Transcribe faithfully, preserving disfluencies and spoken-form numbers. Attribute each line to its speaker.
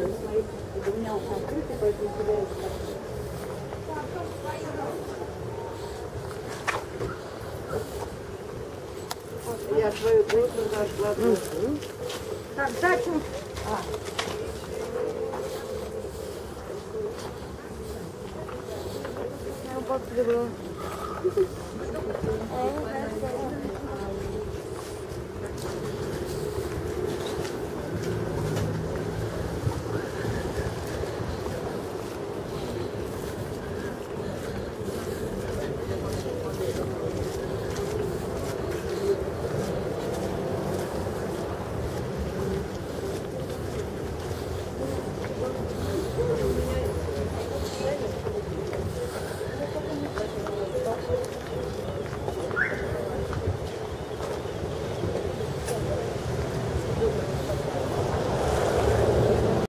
Speaker 1: У меня уже открытый, поэтому теряется. Я свою дочь зашла. Так, дачу. А. Я